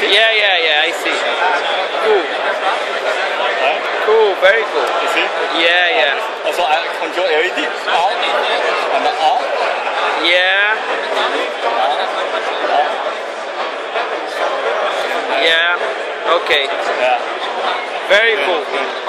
Yeah, yeah, yeah, I see. Cool. Right? Cool, very cool. You see? Yeah, yeah. Also, I control LED. Out. And out. Yeah. Yeah. Okay. Yeah. Very cool.